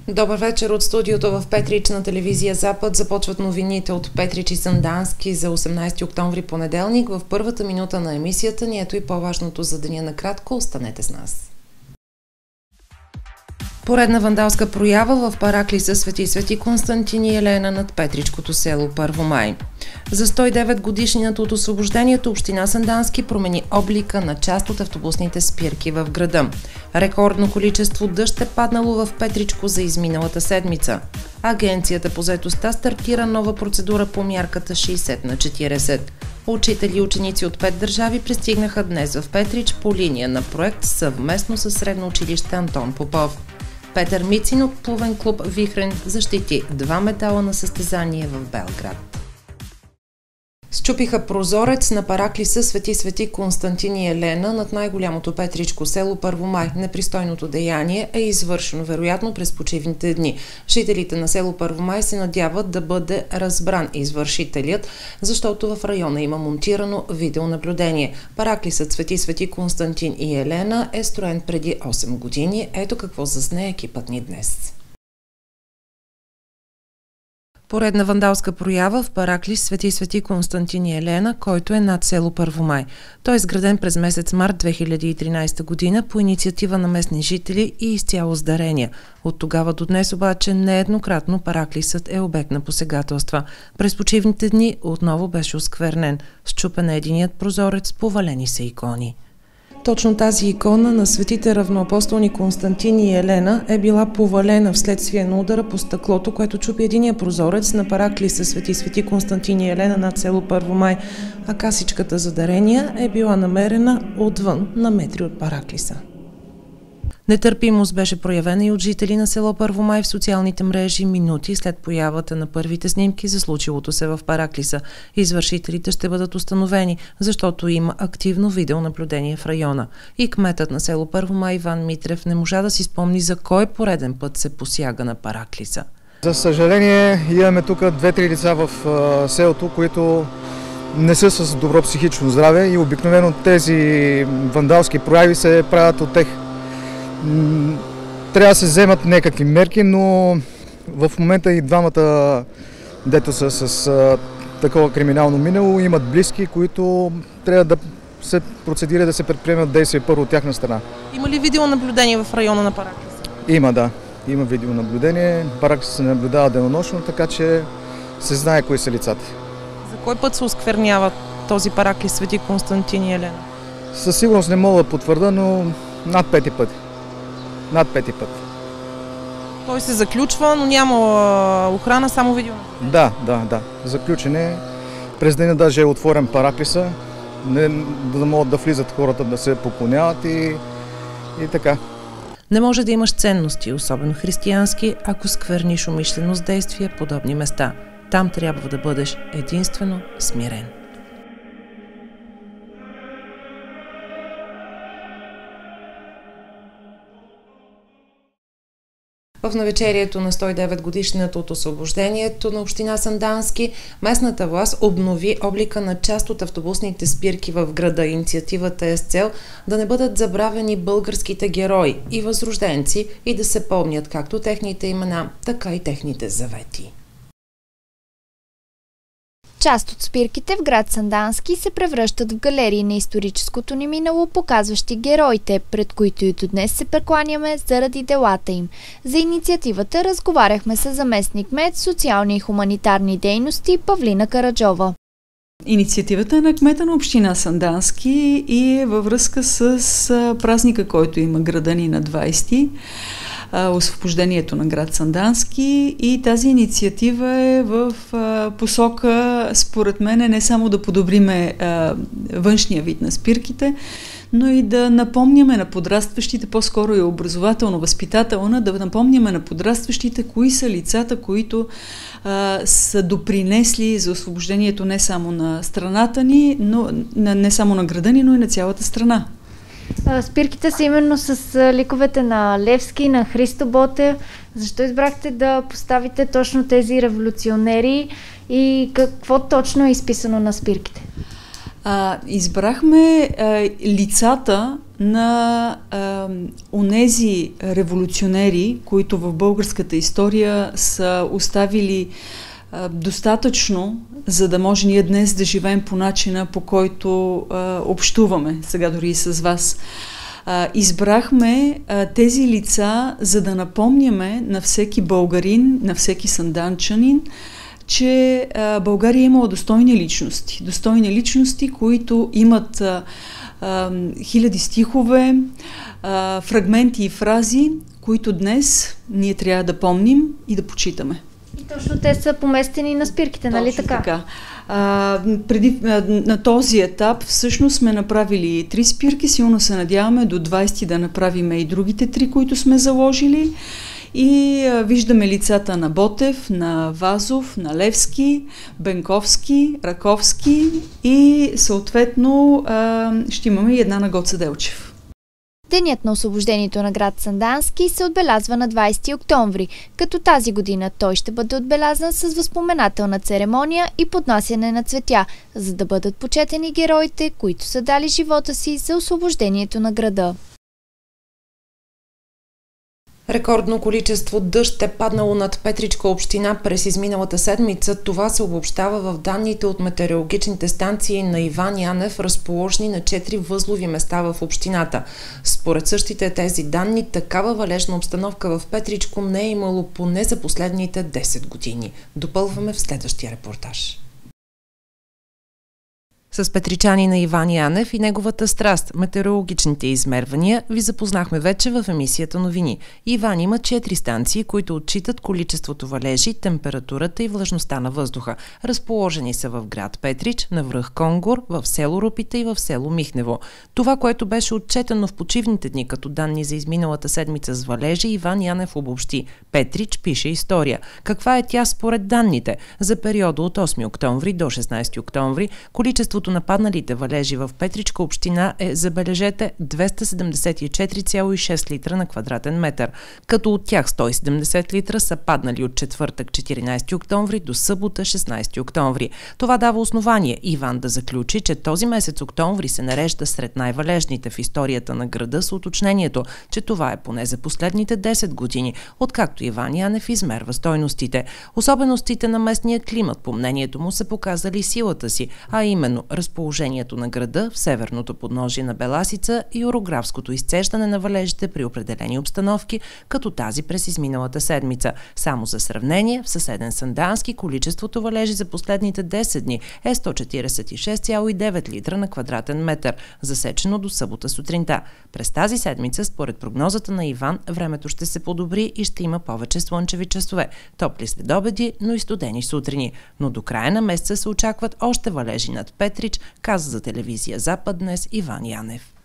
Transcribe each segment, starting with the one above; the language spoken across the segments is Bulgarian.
Добър вечер от студиото в Петрич на телевизия Запад. Започват новините от Петрич и Сандански за 18 октомври понеделник. В първата минута на емисията ни ето и по-важното за деня накратко. Останете с нас. Поредна вандалска проява в параклиса Свети Константин и Елена над Петричкото село Първомай. За 109 годишнината от освобождението община Сандански промени облика на част от автобусните спирки в града. Рекордно количество дъжд е паднало в Петричко за изминалата седмица. Агенцията по заетостта стартира нова процедура по мярката 60/40. Учители и ученици от 5 държави пристигнаха днес в Петрич по линия на проект съвместно с Средно училище Антон Попов. Петър Мицин от плувен клуб Вихрен защити 2 медала на състезание в Белград. Счупиха прозорец на параклиса Свети Константин и Елена над най-голямото петричко село Първомай. Непристойното деяние е извършено вероятно през почивните дни. Жителите на село Първомай се надяват да бъде разбран извършителят, защото в района има монтирано видеонаблюдение. Параклисът Свети Константин и Елена е строен преди 8 години. Ето какво засне екипът ни днес. Поредна вандалска проява в параклис Свети Константин и Елена, който е над село Първомай. Той е изграден през месец март 2013 година по инициатива на местни жители и изцяло с дарения. От тогава до днес обаче нееднократно параклисът е обект на посегателства. През почивните дни отново беше осквернен. Счупен е единият прозорец, повалени са икони. Точно тази икона на светите равноапостолни Константин и Елена е била повалена вследствие на удара по стъклото, което чупи единия прозорец на параклиса Свети Константин и Елена над село Първомай, а касичката за дарения е била намерена отвън на метри от параклиса. Нетърпимост беше проявена и от жители на село Първомай в социалните мрежи минути след появата на първите снимки за случилото се в параклиса. Извършителите ще бъдат установени, защото има активно видеонаблюдение в района. И кметът на село Първомай Иван Митрев не можа да си спомни за кой пореден път се посяга на параклиса. За съжаление имаме тук 2-3 лица в селото, които не са с добро психично здраве и обикновено тези вандалски прояви се правят от тях. Трябва да се вземат някакви мерки, но в момента и двамата, дето са с такова криминално минало, имат близки, които трябва да се процедира да се предприемат действия първо от тяхна страна. Има ли видеонаблюдение в района на параклиса? Има, да. Има видеонаблюдение. Параклиса се наблюдава денонощно, така че се знае кои са лицата. За кой път се осквернява този параклис Свети Константин и Елена? Със сигурност не мога да потвърда, но над 5 пъти. Над 5 пъти. Той се заключва, но няма охрана, само видеонаблюдение. Да. Заключен е. През деня даже е отворен параклиса, да могат да влизат хората, да се поклоняват и така. Не може да имаш ценности, особено християнски, ако скверниш умишлено с действия подобни места. Там трябва да бъдеш единствено смирен. В навечерието на 109 годишнината от освобождението на община Сандански, местната власт обнови облика на част от автобусните спирки в града. Инициативата е с цел да не бъдат забравени българските герои и възрожденци и да се помнят както техните имена, така и техните завети. Част от спирките в град Сандански се превръщат в галерии на историческото ни минало, показващи героите, пред които и до днес се прекланяме заради делата им. За инициативата разговаряхме с заместник-кмет социални и хуманитарни дейности Павлина Караджова. Инициативата е на кмета на община Сандански и е във връзка с празника, който има града ни на 20-ти. Освобождението на град Сандански, и тази инициатива е в посока, според мен, не само да подобриме външния вид на спирките, но и да напомняме на подрастващите, по-скоро и образователно-възпитателна, да напомняме на подрастващите кои са лицата, които са допринесли за освобождението не само на страната ни, но не само на града ни, но и на цялата страна. Спирките са именно с ликовете на Левски, на Христо Ботев. Защо избрахте да поставите точно тези революционери и какво точно е изписано на спирките? Избрахме лицата на онези революционери, които в българската история са оставили достатъчно, за да може ние днес да живеем по начина, по който общуваме, сега дори и с вас. Избрахме тези лица, за да напомняме на всеки българин, на всеки санданчанин, че България е имала достойни личности, които имат хиляди стихове, фрагменти и фрази, които днес ние трябва да помним и да почитаме. И точно те са поместени на спирките, нали така? На този етап всъщност сме направили 3 спирки, силно се надяваме до 20 да направим и другите 3, които сме заложили. И виждаме лицата на Ботев, на Вазов, на Левски, Бенковски, Раковски и съответно ще имаме и една на Гоце Делчев. Денят на освобождението на град Сандански се отбелязва на 20 октомври, като тази година той ще бъде отбелязан с възпоменателна церемония и поднасяне на цветя, за да бъдат почетени героите, които са дали живота си за освобождението на града. Рекордно количество дъжд е паднало над Петричка община през изминалата седмица. Това се обобщава в данните от метеорологичните станции на Иван Янев, разположени на 4 възлови места в общината. Според същите тези данни, такава валежна обстановка в Петричко не е имало поне за последните 10 години. Допълваме в следващия репортаж. С петричанина Иван Янев и неговата страст – метеорологичните измервания, ви запознахме вече в емисията новини. Иван има 4 станции, които отчитат количеството валежи, температурата и влажността на въздуха. Разположени са в град Петрич, на връх Конгор, в село Рупите и в село Михнево. Това, което беше отчетено в почивните дни като данни за изминалата седмица с валежи, Иван Янев обобщи. Петрич пише история. Каква е тя според данните? За периода от 8 октомври до 16 октомври количеството на падналите валежи в Петричка община е, забележете, 274,6 литра на квадратен метър, като от тях 170 литра са паднали от четвъртък 14 октомври до събота 16 октомври. Това дава основание Иван да заключи, че този месец октомври се нарежда сред най-валежните в историята на града с уточнението, че това е поне за последните 10 години, откакто Иван Янев измерва стойностите. Особеностите на местния климат, по мнението му, са показали силата си, а именно разположението на града в северното подножие на Беласица и орографското изцеждане на валежите при определени обстановки, като тази през изминалата седмица. Само за сравнение, в съседен Сандански количеството валежи за последните 10 дни е 146,9 литра на квадратен метър, засечено до събота сутринта. През тази седмица, според прогнозата на Иван, времето ще се подобри и ще има повече слънчеви часове. Топли следобеди, но и студени сутрини. Но до края на месеца се очакват още валежи над Петрич, каза за телевизия Запад днес Иван Янев.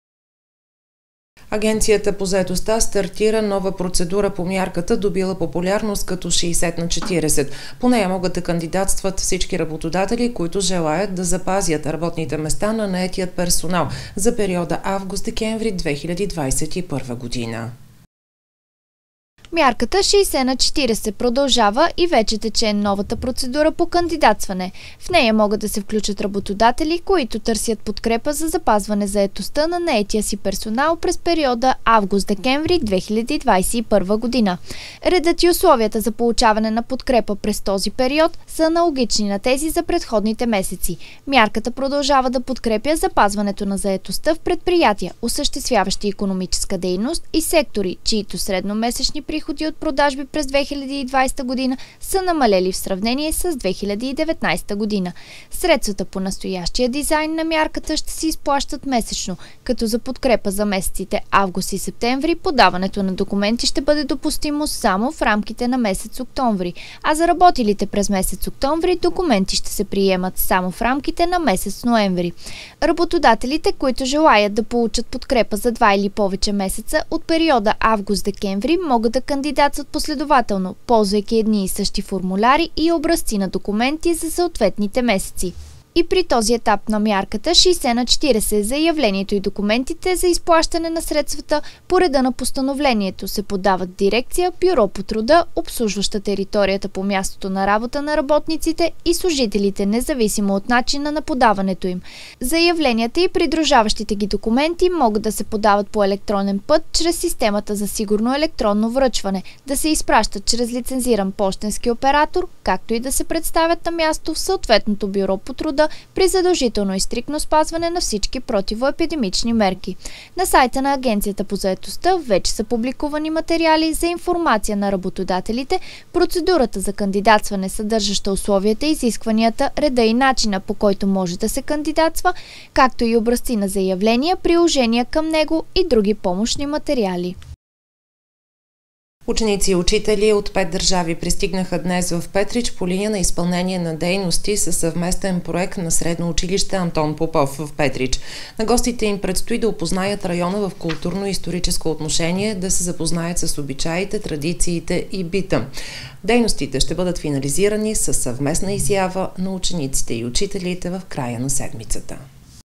Агенцията по заетостта стартира нова процедура по мярката, добила популярност като 60/40. По нея могат да кандидатстват всички работодатели, които желаят да запазят работните места на наетият персонал за периода август-декември 2021 година. Мярката 60/40 продължава и вече тече новата процедура по кандидатстване. В нея могат да се включат работодатели, които търсят подкрепа за запазване заетостта на наетия си персонал през периода август-декември 2021 година. Редът и условията за получаване на подкрепа през този период са аналогични на тези за предходните месеци. Мярката продължава да подкрепя запазването на заетостта в предприятия, осъществяващи икономическа дейност и сектори, чието средномесечни приходи от продажби през 2020 година са намалели в сравнение с 2019 година. Средствата по настоящия дизайн на мярката ще се изплащат месечно, като за подкрепа за месеците август и септември подаването на документи ще бъде допустимо само в рамките на месец октомври, а за работилите през месец октомври документи ще се приемат само в рамките на месец ноември. Работодателите, които желаят да получат подкрепа за 2 или повече месеца от периода август-декември, могат да кандидатстват последователно, ползвайки едни и същи формуляри и образци на документи за съответните месеци. И при този етап на мярката 60/40 заявлението и документите за изплащане на средствата по реда на постановлението се подават в дирекция Бюро по труда, обслужваща територията по мястото на работа на работниците и служителите, независимо от начина на подаването им. Заявленията и придружаващите ги документи могат да се подават по електронен път чрез системата за сигурно електронно връчване, да се изпращат чрез лицензиран пощенски оператор, както и да се представят на място в съответното бюро по труда при задължително и стриктно спазване на всички противоепидемични мерки. На сайта на Агенцията по заетостта вече са публикувани материали за информация на работодателите, процедурата за кандидатстване, съдържаща условията, изискванията, реда и начина, по който може да се кандидатства, както и образци на заявления, приложения към него и други помощни материали. Ученици и учители от 5 държави пристигнаха днес в Петрич по линия на изпълнение на дейности със съвместен проект на Средно училище Антон Попов в Петрич. На гостите им предстои да опознаят района в културно-историческо отношение, да се запознаят с обичаите, традициите и бита. Дейностите ще бъдат финализирани със съвместна изява на учениците и учителите в края на седмицата.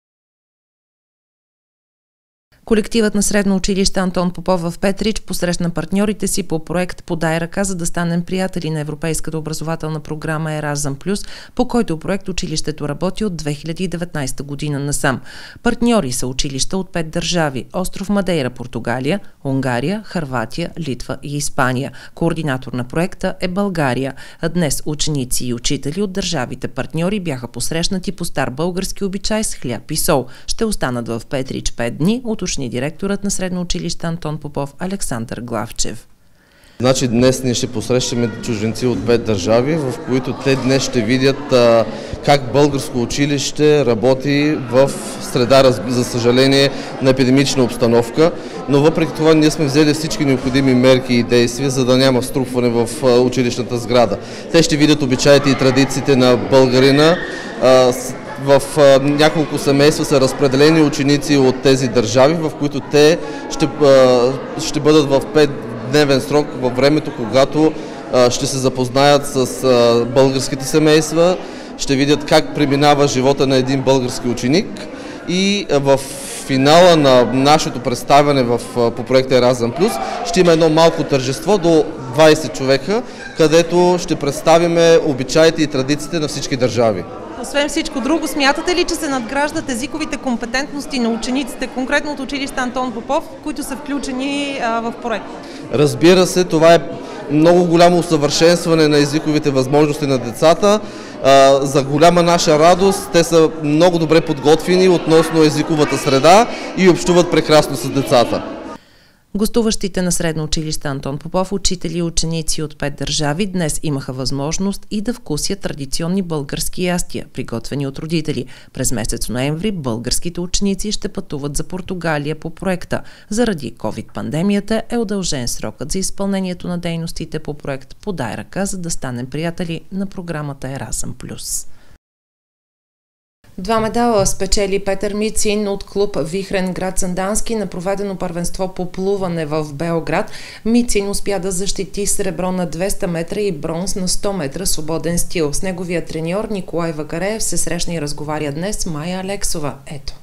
Колективът на Средно училище Антон Попов в Петрич посрещна партньорите си по проект "Подай ръка, за да станем приятели" на Европейската образователна програма Еразъм Плюс, по който проект училището работи от 2019 година насам. Партньори са училища от 5 държави – остров Мадейра, Португалия, Унгария, Хърватия, Литва и Испания. Координатор на проекта е България. А днес ученици и учители от държавите партньори бяха посрещнати по стар български обичай с хляб и сол. Ще останат в Петрич 5 дни, уточни директорът на Средно училище Антон Попов Александър Главчев. Значи днес ние ще посрещаме чужденци от 5 държави, в които те днес ще видят как българско училище работи в среда, за съжаление, на епидемична обстановка. Но въпреки това ние сме взели всички необходими мерки и действия, за да няма струпване в училищната сграда. Те ще видят обичаите и традициите на българина. В няколко семейства са разпределени ученици от тези държави, в които те ще бъдат в 5-дневен срок във времето, когато ще се запознаят с българските семейства, ще видят как преминава живота на един български ученик и в финала на нашето представяне по проекта Еразъм Плюс ще има едно малко тържество до 20 човека, където ще представиме обичаите и традициите на всички държави. Освен всичко друго, смятате ли, че се надграждат езиковите компетентности на учениците, конкретно от училище Антон Попов, които са включени в проект? Разбира се, това е много голямо усъвършенстване на езиковите възможности на децата. За голяма наша радост, те са много добре подготвени относно езиковата среда и общуват прекрасно с децата. Гостуващите на Средно училище Антон Попов, учители и ученици от 5 държави, днес имаха възможност и да вкусят традиционни български ястия, приготвени от родители. През месец ноември българските ученици ще пътуват за Португалия по проекта. Заради COVID-пандемията е удължен срокът за изпълнението на дейностите по проект "Подай ръка, за да станем приятели" на програмата Еразъм Плюс. 2 медала спечели Петър Мицин от клуб Вихрен град Сандански на проведено първенство по плуване в Белград. Мицин успя да защити сребро на 200 метра и бронз на 100 метра свободен стил. С неговия треньор Николай Вакареев се срещна и разговаря днес Майя Алексова. Ето.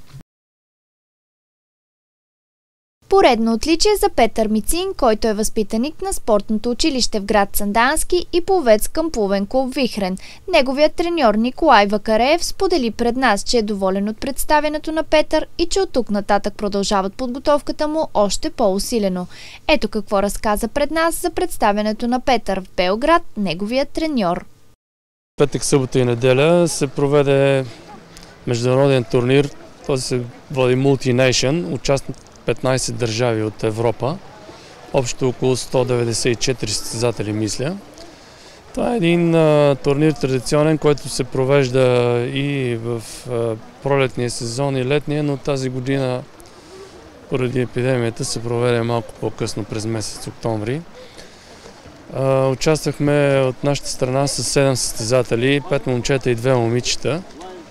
Поредно отличие за Петър Мицин, който е възпитаник на спортното училище в град Сандански и пловец към плувен клуб Вихрен. Неговият треньор Николай Вакареев сподели пред нас, че е доволен от представянето на Петър и че от тук нататък продължават подготовката му още по-усилено. Ето какво разказа пред нас за представянето на Петър в Белград, неговият треньор. Петък, събота и неделя се проведе международен турнир, този се води Multi-Nation, участват 15 държави от Европа, общо около 194 състезатели, мисля. Това е един турнир традиционен, който се провежда и в пролетния сезон и летния, но тази година поради епидемията се проведе малко по-късно през месец октомври. Участвахме от нашата страна с 7 състезатели, 5 момчета и 2 момичета.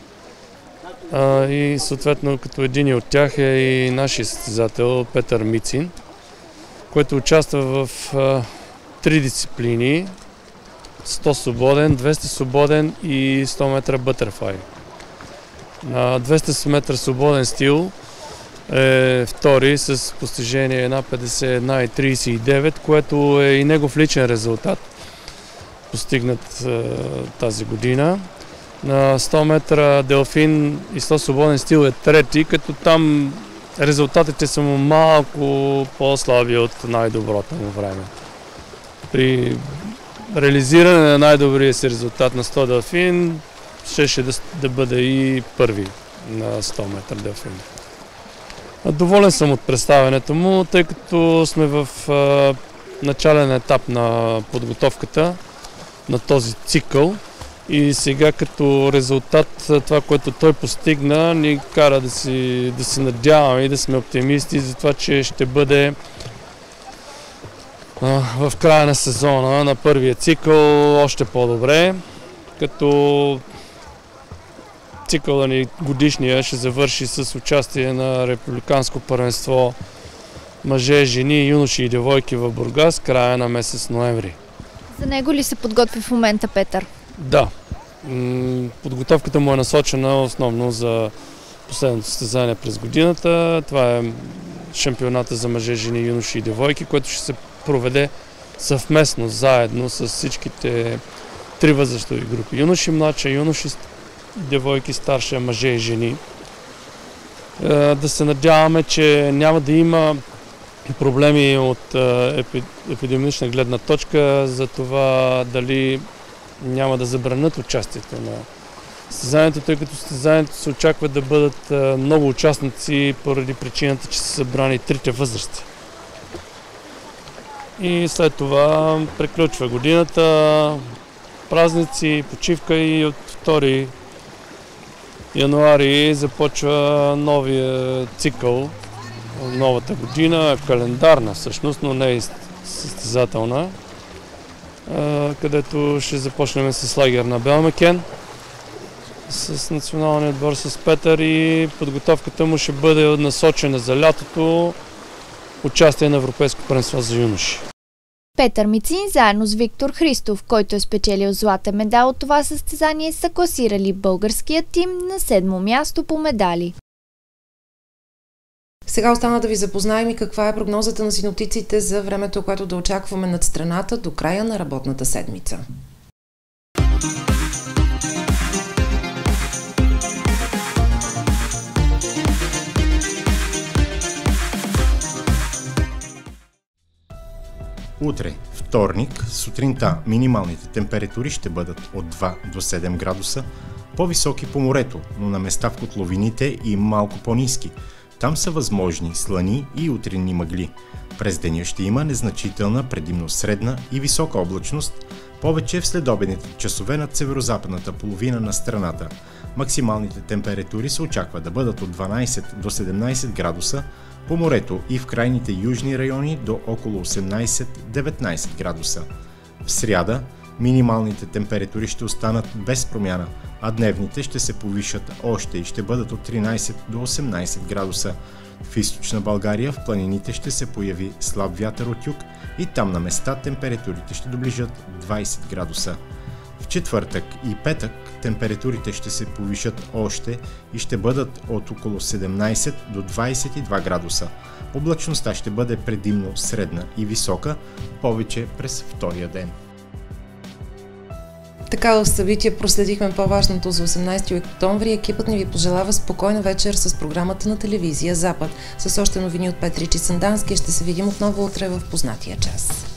И съответно като един от тях е и нашия състезател Петър Мицин, който участва в 3 дисциплини: 100 свободен, 200 свободен и 100 метра бътърфлай. На 200 метра свободен стил е втори с постижение 1.51,39, което е и негов личен резултат, постигнат тази година. На 100 метра делфин и 100 свободен стил е трети, като там резултатите са му малко по-слаби от най-доброто му време. При реализиране на най-добрия си резултат на 100 делфин щеше да бъде и първи на 100 метра делфин. Доволен съм от представянето му, тъй като сме в начален етап на подготовката на този цикъл и сега като резултат това, което той постигна, ни кара да се надяваме и да сме оптимисти за това, че ще бъде в края на сезона, на първия цикъл, още по-добре, като цикъла ни годишния ще завърши с участие на републиканско първенство мъже, жени, юноши и девойки в Бургас края на месец ноември. За него ли се подготви в момента Петър? Да. Подготовката му е насочена основно за последното състезание през годината. Това е шампионата за мъже, жени, юноши и девойки, което ще се проведе съвместно, заедно с всичките три възрастови групи. Юноши младша, юноши девойки старша, мъже и жени. Да се надяваме, че няма да има проблеми от епидемиологична гледна точка за това дали няма да забранят участието на състезанието, тъй като състезанието се очаква да бъдат много участници поради причината, че са събрани трите възрасти. И след това приключва годината, празници, почивка и от 2 януари започва новия цикъл, новата година, календарна всъщност, но не и състезателна, където ще започнем с лагер на Белмекен, с националния отбор с Петър и подготовката му ще бъде насочена за лятото, участие на Европейско първенство за юноши. Петър Мицин заедно с Виктор Христов, който е спечелил златен медал от това състезание, са класирали българския тим на 7-мо място по медали. Сега остана да ви запознаем и каква е прогнозата на синоптиците за времето, което да очакваме над страната до края на работната седмица. Утре, вторник, сутринта минималните температури ще бъдат от 2 до 7 градуса, по-високи по морето, но на места в котловините и малко по-ниски. Там са възможни слани и утринни мъгли. През деня ще има незначителна, предимно средна и висока облачност, повече в следобедните часове над северозападната половина на страната. Максималните температури се очаква да бъдат от 12 до 17 градуса, по морето и в крайните южни райони до около 18-19 градуса. В сряда минималните температури ще останат без промяна, а дневните ще се повишат още и ще бъдат от 13 до 18 градуса. В източна България в планините ще се появи слаб вятър от юг и там на места температурите ще доближат 20 градуса. В четвъртък и петък температурите ще се повишат още и ще бъдат от около 17 до 22 градуса. Облачността ще бъде предимно средна и висока, повече през втория ден. Така в събития проследихме по-важното за 18 октомври. Екипът ни ви пожелава спокойна вечер с програмата на телевизия Запад. С още новини от Петричи Сандански ще се видим отново утре в познатия час.